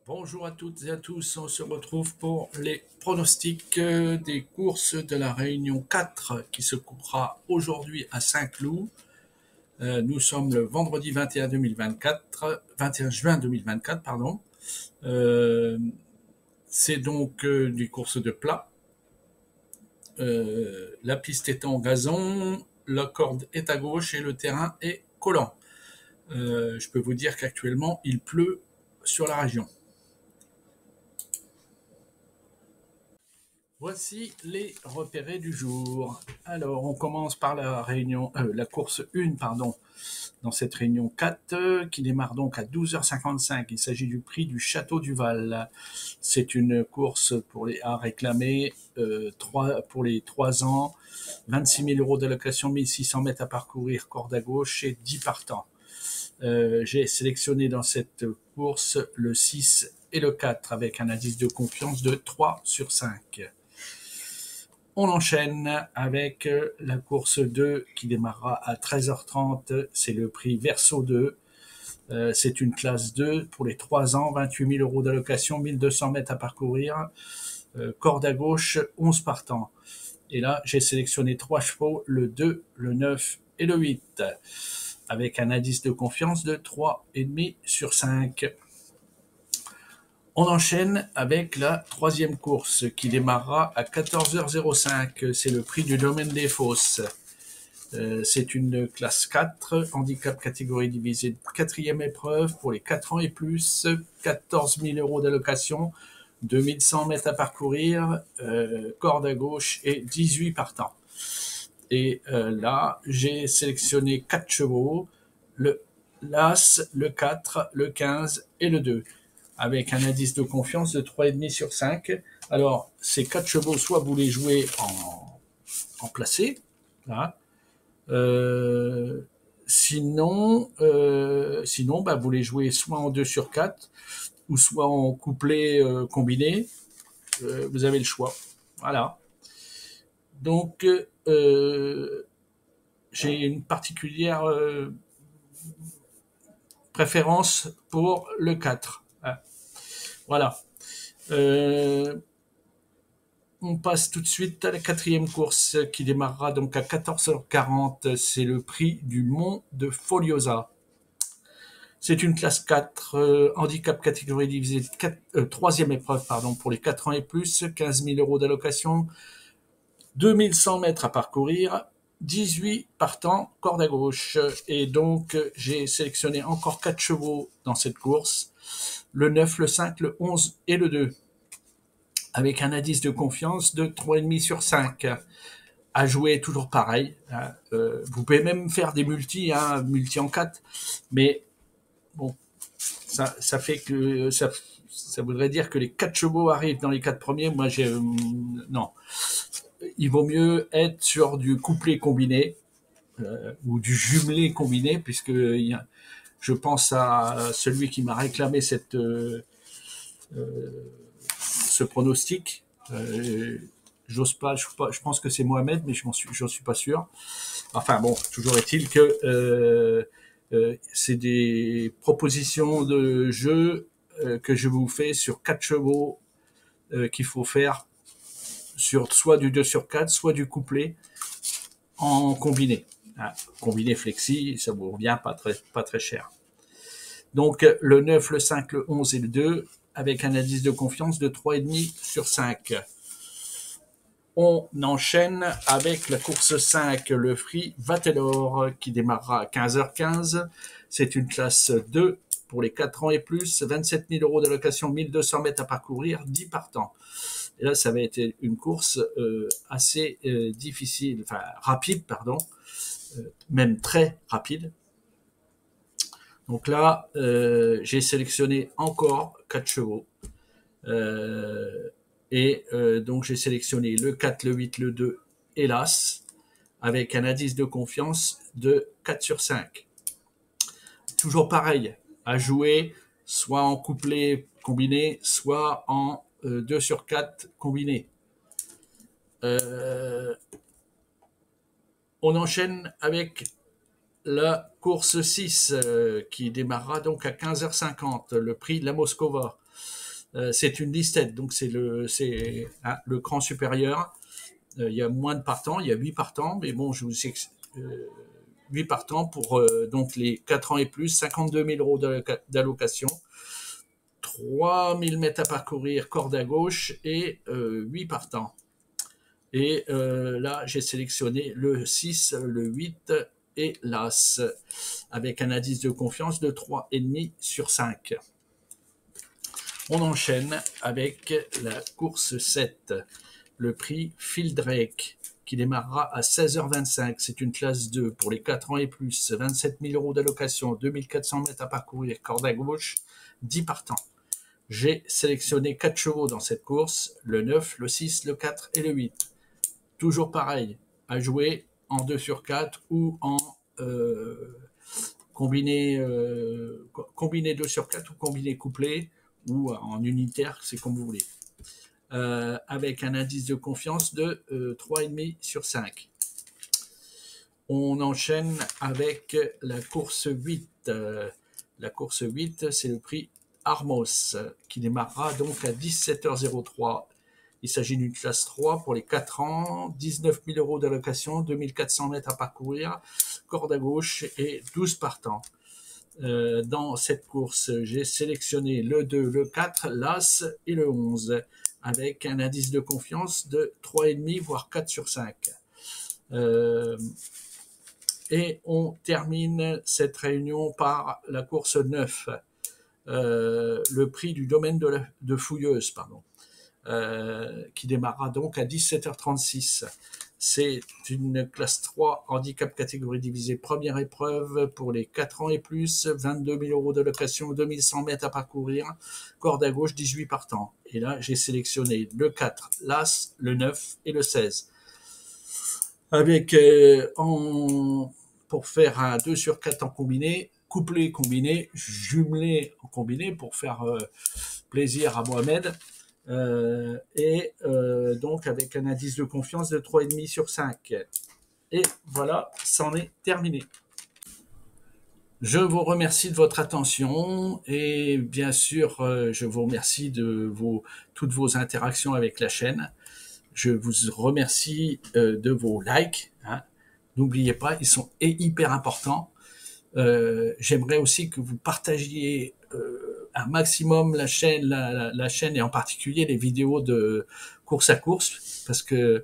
Bonjour à toutes et à tous, on se retrouve pour les pronostics des courses de la Réunion 4 qui se courra aujourd'hui à Saint-Cloud. Nous sommes le vendredi 21 juin 2024, pardon. C'est donc des courses de plat. La piste est en gazon, la corde est à gauche et le terrain est collant. Je peux vous dire qu'actuellement il pleut sur la région. Voici les repérés du jour. Alors, on commence par la course 1, pardon, dans cette réunion 4, qui démarre donc à 12h55. Il s'agit du prix du Château du Val. C'est une course à réclamer pour les 3 ans, 26 000 euros d'allocation, 1600 mètres à parcourir, corde à gauche et 10 partants. J'ai sélectionné dans cette course le 6 et le 4 avec un indice de confiance de 3 sur 5. On enchaîne avec la course 2 qui démarrera à 13h30. C'est le prix Verso 2. C'est une classe 2 pour les 3 ans, 28 000 euros d'allocation, 1200 mètres à parcourir. Corde à gauche, 11 partants. Et là, j'ai sélectionné 3 chevaux, le 2, le 9 et le 8, avec un indice de confiance de 3,5 sur 5. On enchaîne avec la troisième course qui démarrera à 14h05. C'est le prix du domaine des Fosses. C'est une classe 4, handicap catégorie divisée, quatrième épreuve pour les 4 ans et plus, 14 000 euros d'allocation, 2100 mètres à parcourir, corde à gauche et 18 partants. Et là, j'ai sélectionné 4 chevaux, l'As, le 4, le 15 et le 2. Avec un indice de confiance de 3,5 sur 5. Alors, ces 4 chevaux, soit vous les jouez en placé, là. Sinon, vous les jouez soit en 2 sur 4, ou soit en couplet combiné. Vous avez le choix. Voilà. Donc, j'ai une particulière préférence pour le 4. Voilà. On passe tout de suite à la quatrième course qui démarrera donc à 14h40. C'est le prix du Mont de Foliosa. C'est une classe 4, handicap catégorie divisée, troisième épreuve pour les 4 ans et plus, 15 000 euros d'allocation, 2100 mètres à parcourir, 18 partants, corde à gauche. Et donc, j'ai sélectionné encore 4 chevaux dans cette course, le 9, le 5, le 11 et le 2, avec un indice de confiance de 3,5 sur 5. À jouer toujours pareil. Vous pouvez même faire des multis en 4, mais bon, ça fait que ça voudrait dire que les 4 chevaux arrivent dans les 4 premiers. Moi, non. Il vaut mieux être sur du couplet combiné ou du jumelé combiné, puisque je pense à celui qui m'a réclamé ce pronostic. J'ose pas, je pense que c'est Mohamed, mais j'en suis pas sûr. Enfin bon, toujours est-il que c'est des propositions de jeu que je vous fais sur 4 chevaux qu'il faut faire sur soit du 2 sur 4, soit du couplet en combiné. Combiné flexi, ça vous revient pas très cher. Donc le 9, le 5, le 11 et le 2, avec un indice de confiance de 3,5 sur 5. On enchaîne avec la course 5, le Free Vatelor, qui démarrera à 15h15. C'est une classe 2 pour les 4 ans et plus, 27 000 euros d'allocation, 1200 mètres à parcourir, 10 partants. Et là, ça va être une course assez difficile, enfin rapide, pardon, même très rapide. Donc là, j'ai sélectionné encore 4 chevaux. Donc j'ai sélectionné le 4, le 8, le 2 et l'As, avec un indice de confiance de 4 sur 5. Toujours pareil, à jouer soit en couplet combiné, soit en 2 sur 4 combiné. On enchaîne avec la course 6 qui démarrera donc à 15h50, le prix de la Moscova. C'est une listette, donc c'est le cran supérieur. Il y a moins de partants, il y a 8 partants, mais bon, je vous sais que 8 partants pour donc les 4 ans et plus, 52 000 euros d'allocation, 3 000 mètres à parcourir, corde à gauche et 8 partants. Et là, j'ai sélectionné le 6, le 8 et l'As, avec un indice de confiance de 3,5 sur 5. On enchaîne avec la course 7, le prix Phil Drake, qui démarrera à 16h25. C'est une classe 2 pour les 4 ans et plus, 27 000 euros d'allocation, 2400 mètres à parcourir, corde à gauche, 10 partants. J'ai sélectionné 4 chevaux dans cette course, le 9, le 6, le 4 et le 8. Toujours pareil, à jouer en 2 sur 4 ou en combiné 2 sur 4 ou combiné couplé ou en unitaire, c'est comme vous voulez. Avec un indice de confiance de 3,5 sur 5. On enchaîne avec la course 8. La course 8, c'est le prix Armos, qui démarrera donc à 17h03. Il s'agit d'une classe 3 pour les 4 ans, 19 000 euros d'allocation, 2400 mètres à parcourir, corde à gauche et 12 partants. Dans cette course, j'ai sélectionné le 2, le 4, l'As et le 11, avec un indice de confiance de 3,5 voire 4 sur 5. Et on termine cette réunion par la course 9, le prix du domaine de Fouilleuse, qui démarrera donc à 17h36. C'est une classe 3, handicap catégorie divisée, première épreuve pour les 4 ans et plus, 22 000 euros d'allocation, 2100 mètres à parcourir, corde à gauche, 18 partants. Et là, j'ai sélectionné le 4, l'As, le 9 et le 16. Avec, pour faire un 2 sur 4 en combiné, couplé combiné, jumelé en combiné pour faire plaisir à Mohamed. Donc avec un indice de confiance de 3,5 sur 5. Et voilà, c'en est terminé. Je vous remercie de votre attention et bien sûr, je vous remercie de toutes vos interactions avec la chaîne. Je vous remercie de vos likes. N'oubliez pas, ils sont hyper importants. J'aimerais aussi que vous partagiez un maximum la chaîne et en particulier les vidéos de course à course, parce que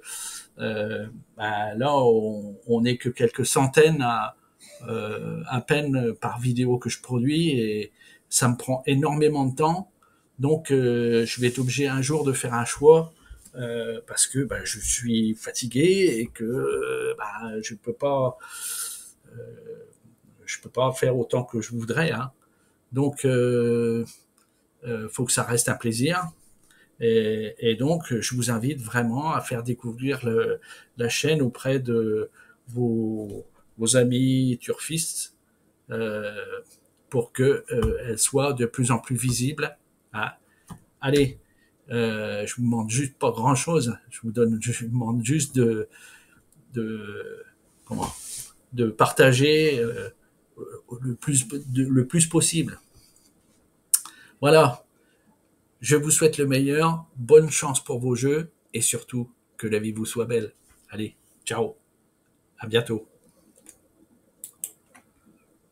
là on n'est que quelques centaines à peine par vidéo que je produis et ça me prend énormément de temps. Donc je vais être obligé un jour de faire un choix parce que je suis fatigué et que je peux pas faire autant que je voudrais. Donc, faut que ça reste un plaisir. Et donc, je vous invite vraiment à faire découvrir la chaîne auprès de vos amis turfistes pour qu'elle soit de plus en plus visible. Allez, je vous demande juste pas grand-chose. Je vous demande juste de partager le plus possible. Voilà, je vous souhaite le meilleur, bonne chance pour vos jeux et surtout que la vie vous soit belle. Allez, ciao, à bientôt.